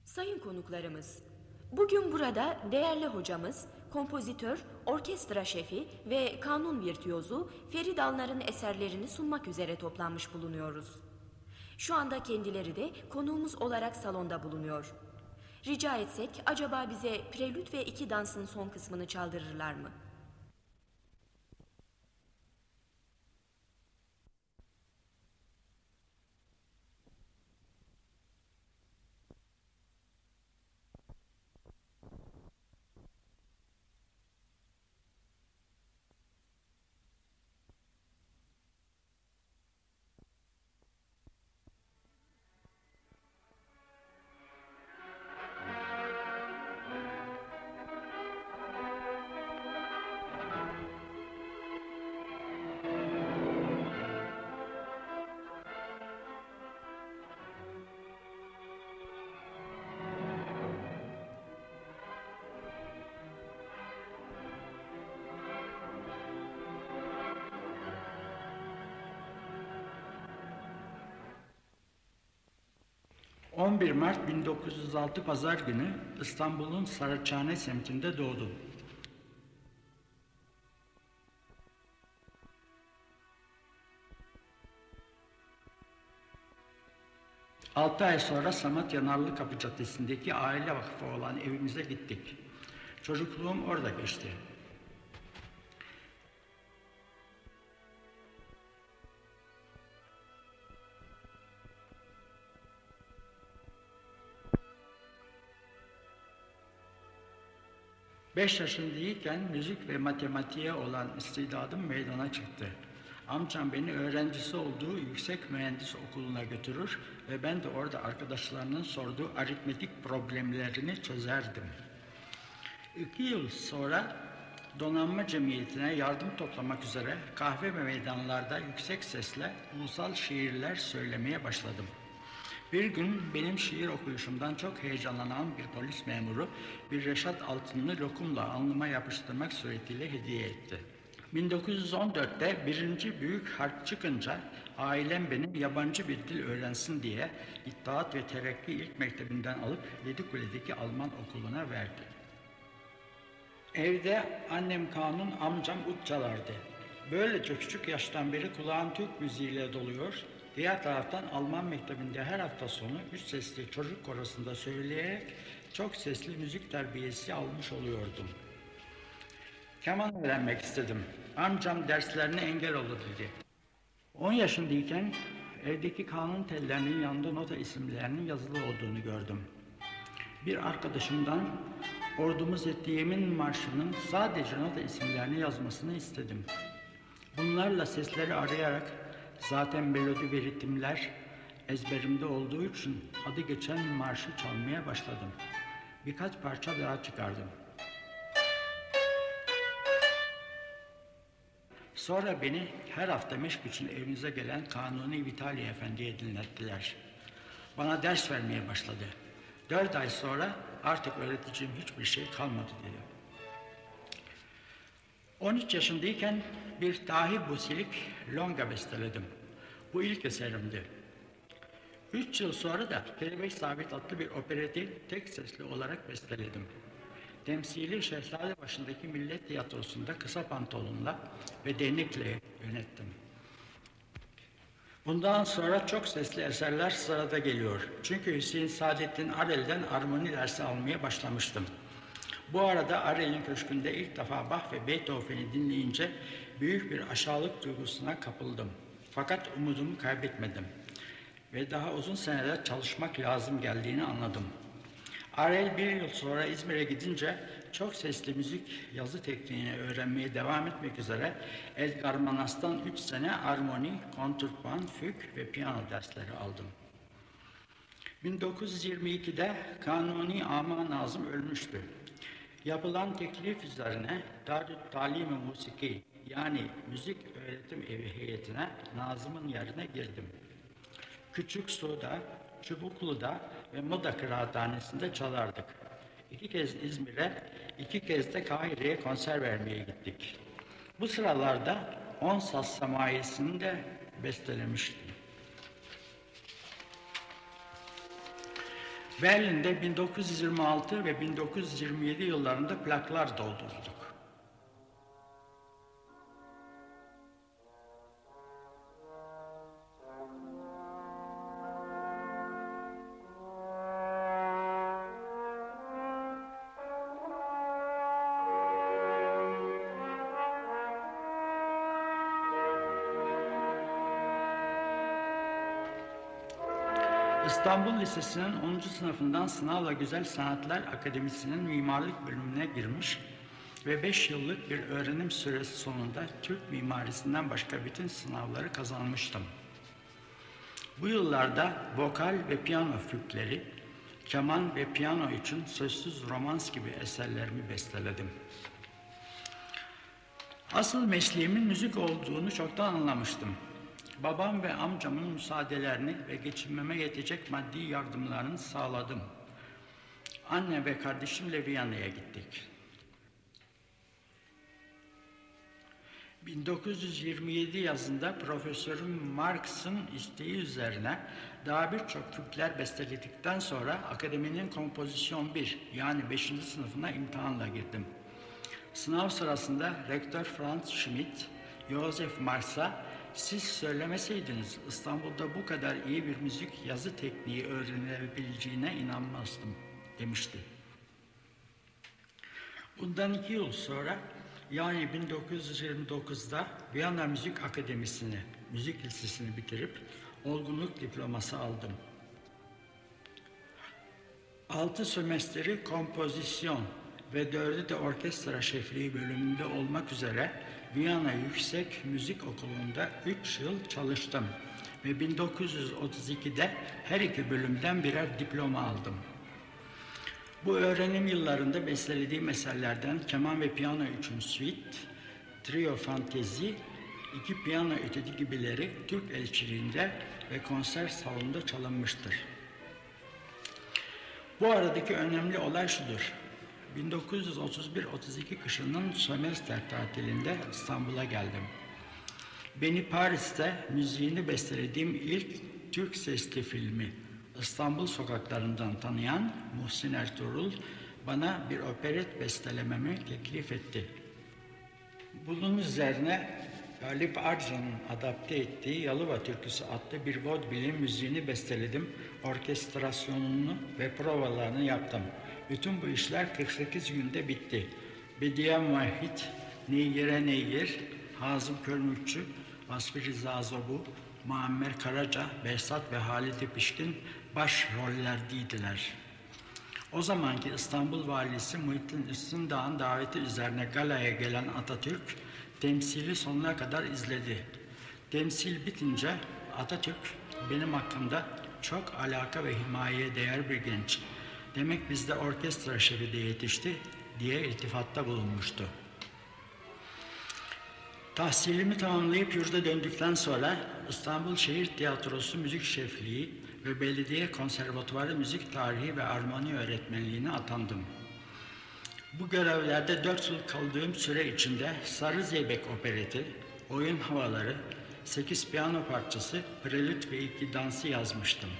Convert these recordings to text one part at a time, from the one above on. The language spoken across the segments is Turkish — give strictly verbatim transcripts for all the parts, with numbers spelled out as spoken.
Sayın konuklarımız, bugün burada değerli hocamız, kompozitör, orkestra şefi ve kanun virtüozu Ferit Alnar'ın eserlerini sunmak üzere toplanmış bulunuyoruz. Şu anda kendileri de konuğumuz olarak salonda bulunuyor. Rica etsek acaba bize prelüt ve iki dansın son kısmını çaldırırlar mı? on bir Mart bin dokuz yüz altı Pazar günü İstanbul'un Saraçhane semtinde doğdu. Altı ay sonra Samatya Narlıkapı Caddesi'ndeki aile vakfı olan evimize gittik. Çocukluğum orada geçti. Beş yaşındayken müzik ve matematiğe olan istidadım meydana çıktı. Amcam beni öğrencisi olduğu yüksek mühendis okuluna götürür ve ben de orada arkadaşlarının sorduğu aritmetik problemlerini çözerdim. İki yıl sonra donanma cemiyetine yardım toplamak üzere kahve ve meydanlarda yüksek sesle ulusal şiirler söylemeye başladım. Bir gün benim şiir okuyuşumdan çok heyecanlanan bir polis memuru bir Reşat altınını lokumla alnıma yapıştırmak suretiyle hediye etti. bin dokuz yüz on dörtte birinci büyük harp çıkınca ailem benim yabancı bir dil öğrensin diye İttihat ve Terakki İlk Mektebi'nden alıp Yedikule'deki Alman okuluna verdi. Evde annem kanun, amcam ut çalardı. Böylece küçük yaştan beri kulağım Türk müziğiyle doluyor. Diğer taraftan Alman mektebinde her hafta sonu üç sesli çocuk korosunda söyleyerek çok sesli müzik terbiyesi almış oluyordum. Keman öğrenmek istedim. Amcam derslerine engel olur dedi. on yaşındayken evdeki kanun tellerinin yanında nota isimlerinin yazılı olduğunu gördüm. Bir arkadaşımdan ordumuz ettiğimin marşının sadece nota isimlerini yazmasını istedim. Bunlarla sesleri arayarak zaten melodi ve ritimler ezberimde olduğu için adı geçen marşı çalmaya başladım. Birkaç parça daha çıkardım. Sonra beni her hafta meşk için evimize gelen Kanuni Vitali Efendi'ye dinlettiler. Bana ders vermeye başladı. Dört ay sonra artık öğreteceğim hiçbir şey kalmadı dedi. on üç yaşındayken bir dahi busilik longa besteledim. Bu ilk eserimdi. Üç yıl sonra da Kelebek Sabit adlı bir opereti tek sesli olarak besteledim. Temsili Şehzadebaşı'ndaki Millet Tiyatrosu'nda kısa pantolonla ve değnekle yönettim. Bundan sonra çok sesli eserler sırada geliyor. Çünkü Hüseyin Saadettin Arel'den armoni dersi almaya başlamıştım. Bu arada Arel'in köşkünde ilk defa Bach ve Beethoven'i dinleyince büyük bir aşağılık duygusuna kapıldım. Fakat umudumu kaybetmedim. Ve daha uzun seneler çalışmak lazım geldiğini anladım. Arel bir yıl sonra İzmir'e gidince çok sesli müzik yazı tekniğini öğrenmeye devam etmek üzere Edgar Manas'tan üç sene armoni, kontrpuan, füg ve piyano dersleri aldım. bin dokuz yüz yirmi ikide Kanuni Ama Nazım ölmüştü. Yapılan teklif üzerine Darü't Talim-i Musiki yani müzik öğretim evi heyetine Nazım'ın yerine girdim. Küçük Su'da, Çubuklu'da ve Moda Kıraathanesi'nde çalardık. İki kez İzmir'e, iki kez de Kahire'ye konser vermeye gittik. Bu sıralarda on saz semayesini de bestelemiştim. Berlin'de bin dokuz yüz yirmi altı ve bin dokuz yüz yirmi yedi yıllarında plaklar doldurduk. İstanbul Lisesi'nin onuncu sınıfından sınavla Güzel Sanatlar Akademisi'nin mimarlık bölümüne girmiş ve beş yıllık bir öğrenim süresi sonunda Türk mimarisinden başka bütün sınavları kazanmıştım. Bu yıllarda vokal ve piyano füpleri, keman ve piyano için sözsüz romans gibi eserlerimi besteledim. Asıl mesleğimin müzik olduğunu çoktan anlamıştım. Babam ve amcamın müsaadelerini ve geçinmeme yetecek maddi yardımlarını sağladım. Anne ve kardeşimle Viyana'ya gittik. bin dokuz yüz yirmi yedi yazında Profesörüm Marx'ın isteği üzerine daha birçok füpler besteledikten sonra akademinin kompozisyon bir yani beşinci sınıfına imtihanla girdim. Sınav sırasında Rektör Franz Schmidt, Joseph Marx'a "Siz söylemeseydiniz İstanbul'da bu kadar iyi bir müzik yazı tekniği öğrenilebileceğine inanmazdım" demişti. Bundan iki yıl sonra yani bin dokuz yüz yirmi dokuzda Viyana Müzik Akademisi'ni, müzik lisesini bitirip olgunluk diploması aldım. Altı sömestri kompozisyon ve dördü de orkestra şefliği bölümünde olmak üzere Viyana Yüksek Müzik Okulu'nda üç yıl çalıştım ve bin dokuz yüz otuz ikide her iki bölümden birer diploma aldım. Bu öğrenim yıllarında bestelediğim eserlerden keman ve piyano için suite, trio fantezi, iki piyano etüdü gibileri Türk elçiliğinde ve konser salonunda çalınmıştır. Bu aradaki önemli olay şudur: bin dokuz yüz otuz bir otuz iki kışının sömestr tatilinde İstanbul'a geldim. Beni Paris'te müziğini bestelediğim ilk Türk sesli filmi İstanbul Sokaklarından tanıyan Muhsin Ertuğrul bana bir operet bestelememi teklif etti. Bunun üzerine Galip Arcan'ın adapte ettiği Yalova Türküsü adlı bir vaudeville'in müziğini besteledim, orkestrasyonunu ve provalarını yaptım. Bütün bu işler kırk sekiz günde bitti. Bediye Muahit, Neyyir'e Neyyir, Hazım Körmükçü, Vasfi Rıza Zobu, Muammer Karaca, Behzat ve Halide Pişkin baş rollerdeydiler. O zamanki İstanbul Valisi Muhittin Üstündağ'ın daveti üzerine galaya gelen Atatürk, temsili sonuna kadar izledi. Temsil bitince Atatürk, benim hakkımda çok alaka ve himayeye değer bir genç, demek bizde orkestra şefi de yetişti diye iltifatta bulunmuştu. Tahsilimi tamamlayıp yurda döndükten sonra İstanbul Şehir Tiyatrosu Müzik Şefliği ve Belediye Konservatuvarı Müzik Tarihi ve Armoni Öğretmenliğine atandım. Bu görevlerde dört yıl kaldığım süre içinde Sarı Zeybek Opereti, Oyun Havaları, sekiz piyano parçası, prelüt ve iki dansı yazmıştım.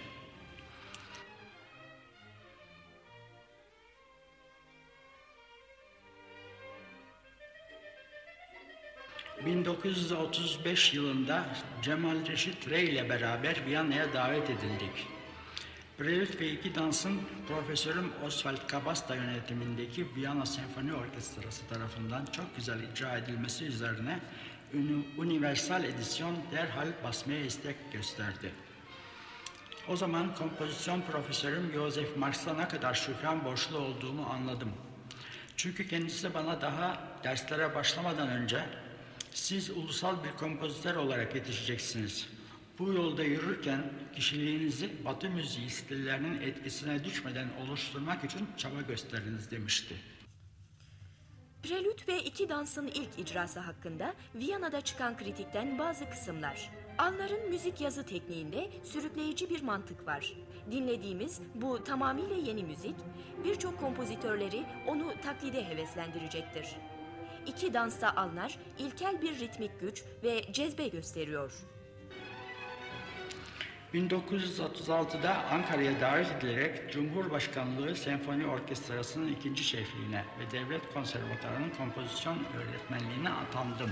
bin dokuz yüz otuz beş yılında Cemal Reşit Rey ile beraber Viyana'ya davet edildik. Prelüt ve iki dansın Profesörüm Oswald Kabasta yönetimindeki Viyana Senfoni Orkestrası tarafından çok güzel icra edilmesi üzerine Universal Edisyon derhal basmaya istek gösterdi. O zaman kompozisyon profesörüm Joseph Marx'a ne kadar şükran borçlu olduğumu anladım. Çünkü kendisi bana daha derslere başlamadan önce "Siz ulusal bir kompozitör olarak yetişeceksiniz. Bu yolda yürürken kişiliğinizi Batı müziği stillerinin etkisine düşmeden oluşturmak için çaba gösteriniz" demişti. Prelüt ve iki dansın ilk icrası hakkında Viyana'da çıkan kritikten bazı kısımlar. Alnar'ın müzik yazı tekniğinde sürükleyici bir mantık var. Dinlediğimiz bu tamamıyla yeni müzik, birçok kompozitörleri onu taklide heveslendirecektir. İki dansta Alnar ilkel bir ritmik güç ve cezbe gösteriyor. bin dokuz yüz otuz altıda Ankara'ya davet edilerek Cumhurbaşkanlığı Senfoni Orkestrası'nın ikinci şefliğine ve Devlet Konservatuarı'nın kompozisyon öğretmenliğine atandım.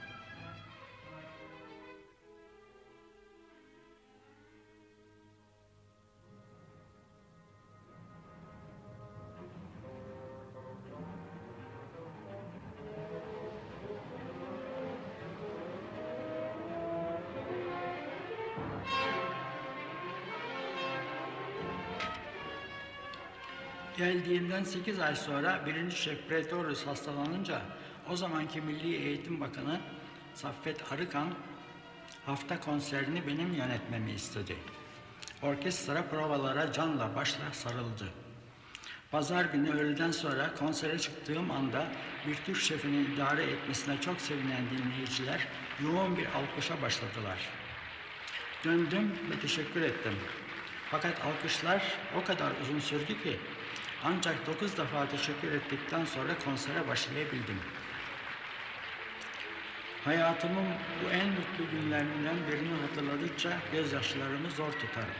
Geldiğimden sekiz ay sonra birinci Şef Pretorius hastalanınca o zamanki Milli Eğitim Bakanı Saffet Arıkan hafta konserini benim yönetmemi istedi. Orkestra provalara canla başla sarıldı. Pazar günü öğleden sonra konsere çıktığım anda bir Türk şefinin idare etmesine çok sevinen dinleyiciler yoğun bir alkışa başladılar. Döndüm ve teşekkür ettim. Fakat alkışlar o kadar uzun sürdü ki ancak dokuz defa teşekkür ettikten sonra konsere başlayabildim. Hayatımın bu en mutlu günlerinden birini hatırladıkça gözyaşlarımı zor tutarım.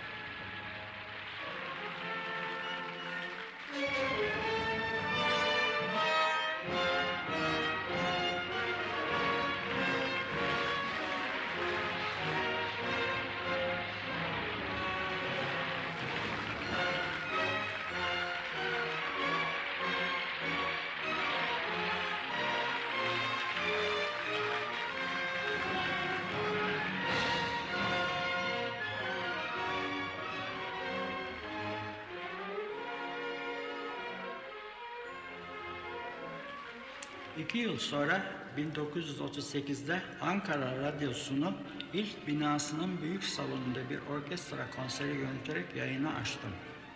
İki yıl sonra bin dokuz yüz otuz sekizde Ankara Radyosu'nun ilk binasının büyük salonunda bir orkestra konseri yöneterek yayını açtım.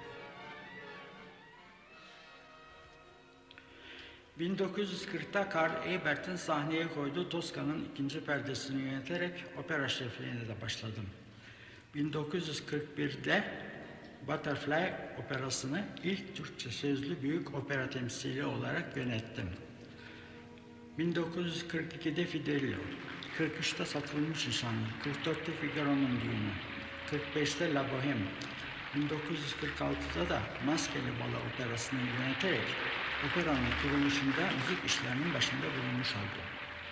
bin dokuz yüz kırkta Karl Ebert'in sahneye koyduğu Toska'nın ikinci perdesini yöneterek opera şefliğine de başladım. bin dokuz yüz kırk birde Butterfly operasını ilk Türkçe sözlü büyük opera temsili olarak yönettim. bin dokuz yüz kırk ikide Fidelio, kırk üçte Satılmış Nişanlı, kırk dörtte Figaro'nun Düğünü, kırk beşte La Bohème, bin dokuz yüz kırk altıda da Maskeli Balo operasını yöneterek operanın kuruluşunda müzik işlerinin başında bulunmuş oldum.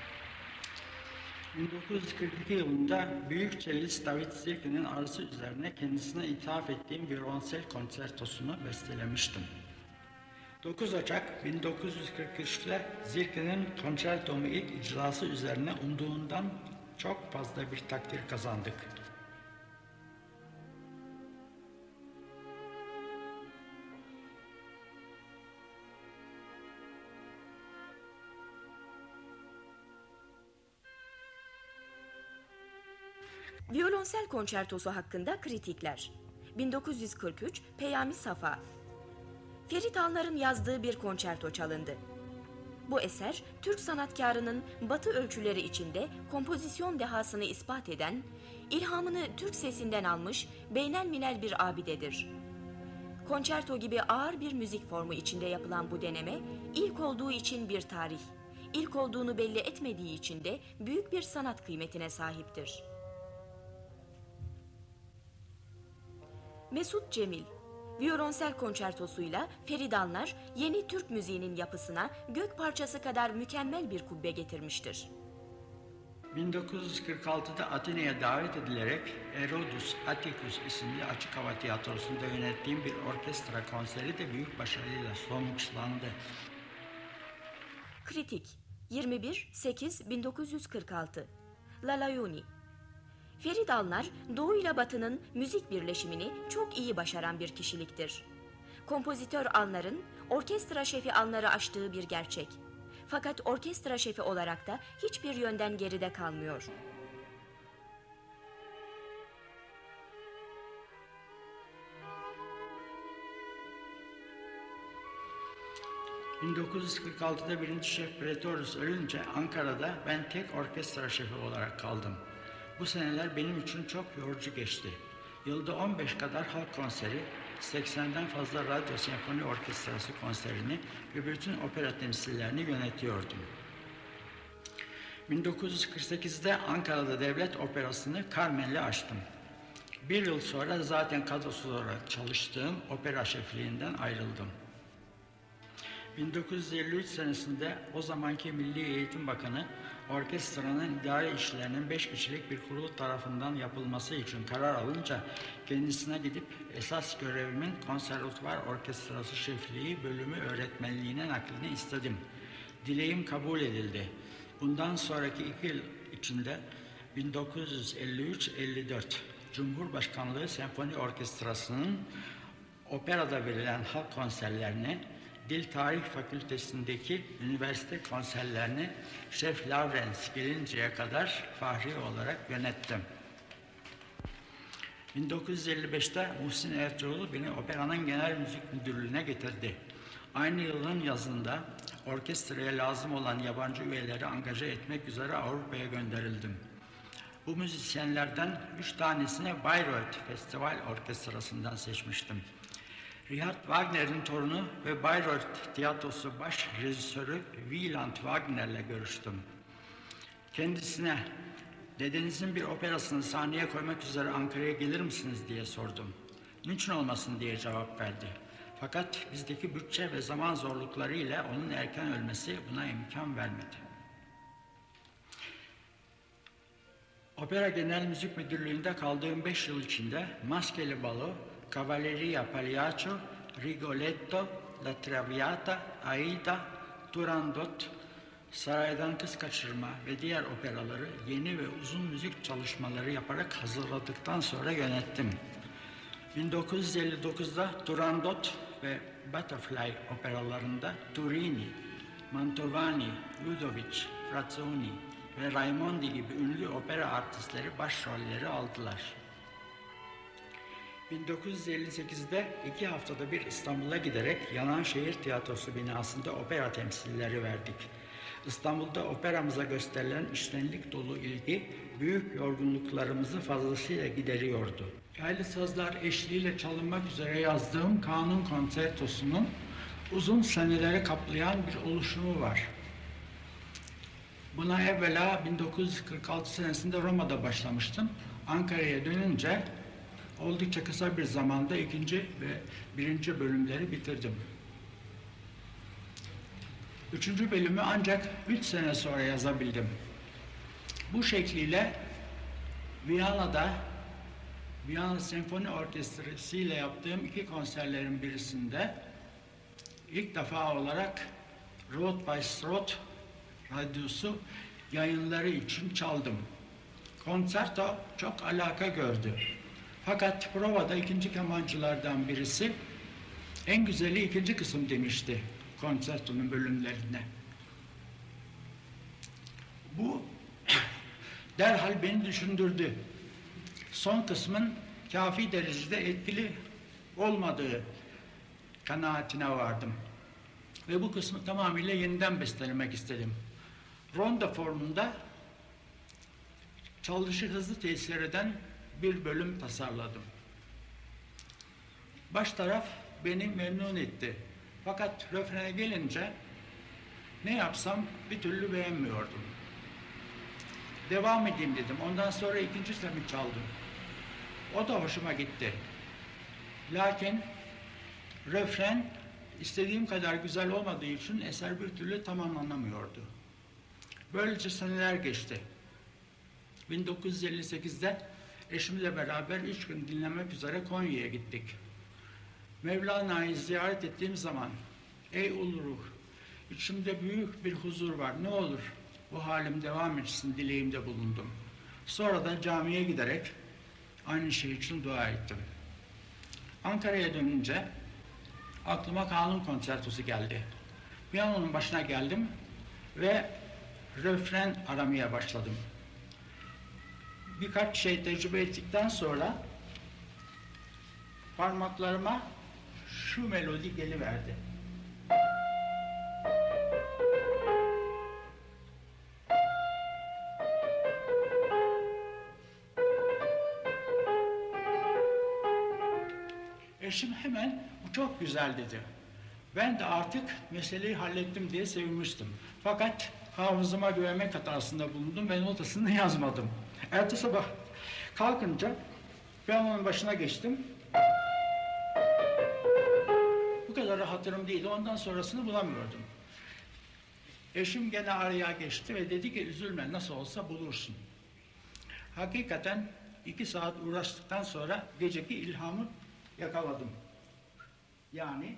bin dokuz yüz kırk iki yılında büyük cellist David Zirke'nin arzusu üzerine kendisine ithaf ettiğim violonsel konçertosunu bestelemiştim. dokuz Ocak bin dokuz yüz kırk üçte Zirke'nin konçertomu ilk icrası üzerine umduğundan çok fazla bir takdir kazandık. Violonsel konçertosu hakkında kritikler. bin dokuz yüz kırk üç Peyami Safa. Ferit Alnar'ın yazdığı bir konçerto çalındı. Bu eser, Türk sanatkarının Batı ölçüleri içinde kompozisyon dehasını ispat eden, ilhamını Türk sesinden almış beynelmilel bir abidedir. Konçerto gibi ağır bir müzik formu içinde yapılan bu deneme, ilk olduğu için bir tarih, ilk olduğunu belli etmediği için de büyük bir sanat kıymetine sahiptir. Mesut Cemil, violonsel konçertosuyla Ferit Alnar, yeni Türk müziğinin yapısına gök parçası kadar mükemmel bir kubbe getirmiştir. bin dokuz yüz kırk altıda Atina'ya davet edilerek Herodus Atticus isimli açık hava tiyatrosunda yönettiğim bir orkestra konseri de büyük başarıyla sonuçlandı. Kritik yirmi bir Ekim bin dokuz yüz kırk altı La Laiuni. Ferit Alnar, Doğu ile Batı'nın müzik birleşimini çok iyi başaran bir kişiliktir. Kompozitör Alnar'ın orkestra şefi Alnar'ı aştığı bir gerçek. Fakat orkestra şefi olarak da hiçbir yönden geride kalmıyor. bin dokuz yüz kırk altıda birinci Şef Pretorius ölünce Ankara'da ben tek orkestra şefi olarak kaldım. Bu seneler benim için çok yorucu geçti. Yılda on beş kadar halk konseri, seksenden fazla radyo senfoni orkestrası konserini ve bütün opera temsillerini yönetiyordum. bin dokuz yüz kırk sekizde Ankara'da devlet operasını Carmen'le açtım. Bir yıl sonra zaten kadrosuz olarak çalıştığım opera şefliğinden ayrıldım. bin dokuz yüz elli üç senesinde o zamanki Milli Eğitim Bakanı, orkestranın idari işlerinin beş kişilik bir kurul tarafından yapılması için karar alınca kendisine gidip esas görevimin konservatuvar orkestrası şefliği bölümü öğretmenliğine naklini istedim. Dileğim kabul edildi. Bundan sonraki iki yıl içinde bin dokuz yüz elli üç elli dört Cumhurbaşkanlığı Senfoni Orkestrası'nın operada verilen halk konserlerini, Dil Tarih Fakültesindeki üniversite konserlerini Şef Lawrence gelinceye kadar fahri olarak yönettim. bin dokuz yüz elli beşte Muhsin Ertuğrul beni operanın genel müzik müdürlüğüne getirdi. Aynı yılın yazında orkestraya lazım olan yabancı üyeleri angaja etmek üzere Avrupa'ya gönderildim. Bu müzisyenlerden üç tanesini Bayreuth Festival Orkestrası'ndan seçmiştim. Richard Wagner'in torunu ve Bayreuth Tiyatrosu baş rejisörü Wieland Wagner'le görüştüm. Kendisine dedenizin bir operasını sahneye koymak üzere Ankara'ya gelir misiniz diye sordum. Niçin olmasın diye cevap verdi. Fakat bizdeki bütçe ve zaman zorlukları ile onun erken ölmesi buna imkan vermedi. Opera Genel Müzik Müdürlüğü'nde kaldığım beş yıl içinde Maskeli Balo, Cavalleria Pagliaccio, Rigoletto, La Traviata, Aida, Turandot, Saraydan Kız Kaçırma ve diğer operaları yeni ve uzun müzik çalışmaları yaparak hazırladıktan sonra yönettim. bin dokuz yüz elli dokuzda Turandot ve Butterfly operalarında Turini, Mantovani, Ludovic, Frazzoni ve Raimondi gibi ünlü opera artistleri başrolleri aldılar. bin dokuz yüz elli sekizde iki haftada bir İstanbul'a giderek Yananşehir Tiyatrosu binasında opera temsilleri verdik. İstanbul'da operamıza gösterilen içtenlik dolu ilgi büyük yorgunluklarımızı fazlasıyla gideriyordu. Yaylı sazlar eşliğiyle çalınmak üzere yazdığım Kanun Konsertosu'nun uzun seneleri kaplayan bir oluşumu var. Buna evvela bin dokuz yüz kırk altı senesinde Roma'da başlamıştım. Ankara'ya dönünce oldukça kısa bir zamanda ikinci ve birinci bölümleri bitirdim. Üçüncü bölümü ancak üç sene sonra yazabildim. Bu şekliyle Viyana'da Viyana Senfoni Orkestrası ile yaptığım iki konserlerin birisinde ilk defa olarak Road by Strode radyosu yayınları için çaldım. Konserto çok alaka gördü. Fakat provada ikinci kemancılardan birisi en güzeli ikinci kısım demişti konsertonun bölümlerine. Bu derhal beni düşündürdü. Son kısmın kafi derecede etkili olmadığı kanaatine vardım. Ve bu kısmı tamamıyla yeniden bestelemek istedim. Ronda formunda çalışı hızlı tesir eden bir bölüm tasarladım. Baş taraf beni memnun etti. Fakat refrene gelince ne yapsam bir türlü beğenmiyordum. Devam edeyim dedim. Ondan sonra ikinci semi çaldım. O da hoşuma gitti. Lakin refren istediğim kadar güzel olmadığı için eser bir türlü tamamlanamıyordu. Böylece seneler geçti. bin dokuz yüz elli sekizde eşimle beraber üç gün dinlemek üzere Konya'ya gittik. Mevlana'yı ziyaret ettiğim zaman, ey ulu ruh, içimde büyük bir huzur var, ne olur bu halim devam etsin dileğimde bulundum. Sonra da camiye giderek aynı şey için dua ettim. Ankara'ya dönünce aklıma Kanun Konsertosu geldi. Piyanonun başına geldim ve refren aramaya başladım. Birkaç şey tecrübe ettikten sonra parmaklarıma şu melodi geliverdi. Eşim hemen bu çok güzel dedi. Ben de artık meseleyi hallettim diye sevinmiştim. Fakat hafızama güvenmek hatasında bulundum ve notasını yazmadım. Ertesi sabah kalkınca Piyanonun başına geçtim. Bu kadar hatırım değildi. Ondan sonrasını bulamıyordum. Eşim gene araya geçti ve dedi ki üzülme, nasıl olsa bulursun. Hakikaten iki saat uğraştıktan sonra geceki ilhamı yakaladım. Yani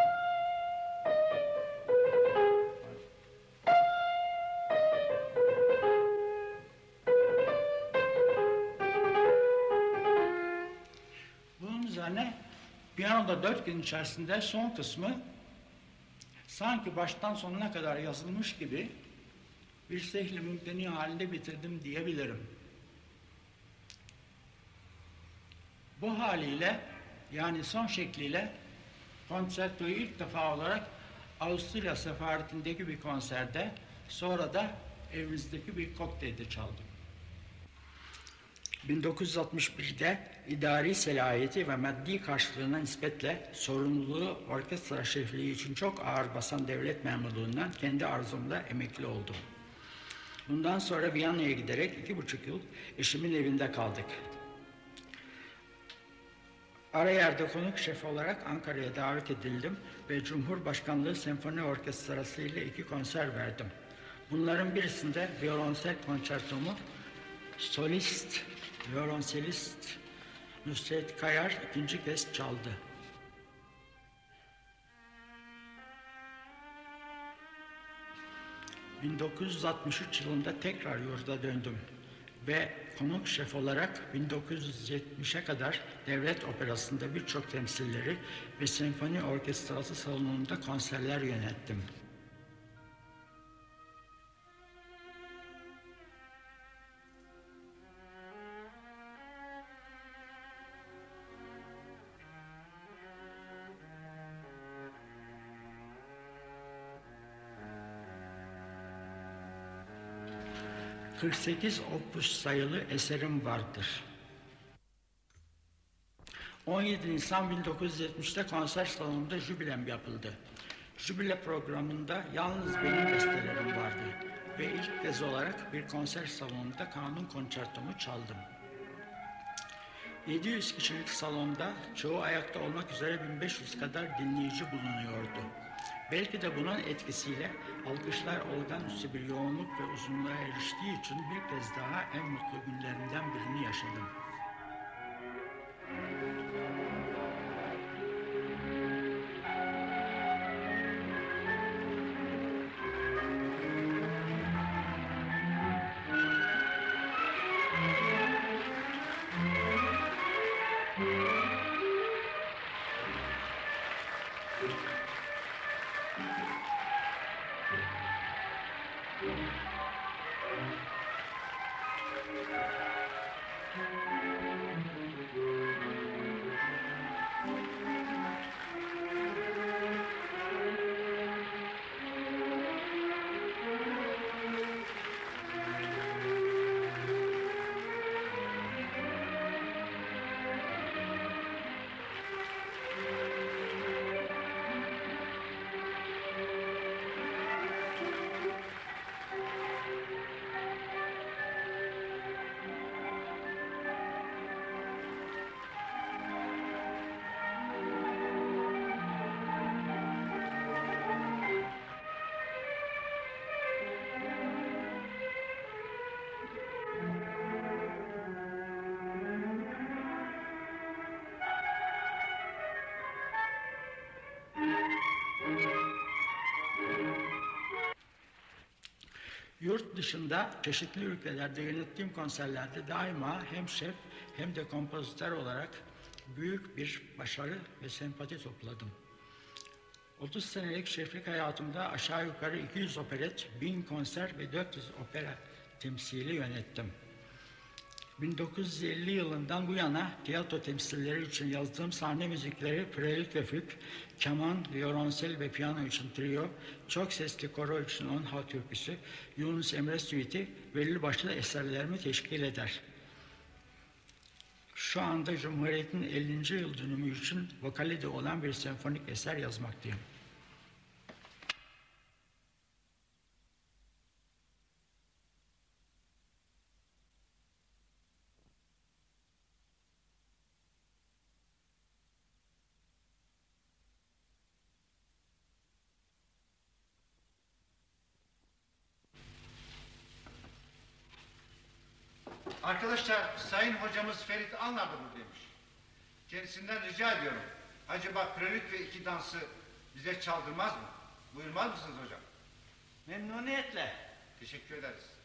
bunun üzerine piyanoda dört gün içerisinde son kısmı sanki baştan sonuna kadar yazılmış gibi bir sehli mümteni halinde bitirdim diyebilirim. Bu haliyle, yani son şekliyle konsertoyu ilk defa olarak Avusturya sefaretindeki bir konserde, sonra da evimizdeki bir kokteylde çaldım. bin dokuz yüz altmış bir'de idari selahiyeti ve maddi karşılığına nispetle sorumluluğu orkestra şefliği için çok ağır basan devlet memurluğundan kendi arzumla emekli oldum. Bundan sonra Viyana'ya giderek iki buçuk yıl eşimin evinde kaldık. Ara yerde konuk şef olarak Ankara'ya davet edildim ve Cumhurbaşkanlığı Senfoni Orkestrası ile iki konser verdim. Bunların birisinde violonsel konçertomu solist, violonselist Nusret Kayar ikinci kez çaldı. bin dokuz yüz altmış üç yılında tekrar yurda döndüm ve konuk şef olarak bin dokuz yüz yetmiş'e kadar devlet operasında birçok temsilleri ve senfoni orkestrası salonunda konserler yönettim. kırk sekiz opus sayılı eserim vardır. on yedi Nisan bin dokuz yüz yetmiş'te konser salonunda jübilem yapıldı. Jübile programında yalnız benim bestelerim vardı ve ilk kez olarak bir konser salonunda kanun konçertomu çaldım. yedi yüz kişilik salonda çoğu ayakta olmak üzere bin beş yüz kadar dinleyici bulunuyordu. Belki de bunun etkisiyle alkışlar olağanüstü bir yoğunluk ve uzunluğa eriştiği için bir kez daha en mutlu günlerimden birini yaşadım. Yurt dışında çeşitli ülkelerde yönettiğim konserlerde daima hem şef hem de kompozitör olarak büyük bir başarı ve sempati topladım. otuz senelik şeflik hayatımda aşağı yukarı iki yüz operet, bin konser ve dört yüz opera temsili yönettim. bin dokuz yüz elli yılından bu yana tiyatro temsilleri için yazdığım sahne müzikleri Prelude ve Füg, keman, violonsel ve piyano için trio, çok sesli koro için on ha türküsü, Yunus Emre Suite'i belli başlı eserlerimi teşkil eder. Şu anda Cumhuriyet'in ellinci yıl dönümü için vokali de olan bir senfonik eser yazmaktayım. Arkadaşlar, sayın hocamız Ferit Alnar da buradaymış. Kendisinden rica ediyorum. Acaba prelüt ve iki dansı bize çaldırmaz mı? Buyurmaz mısınız hocam? Memnuniyetle. Teşekkür ederiz.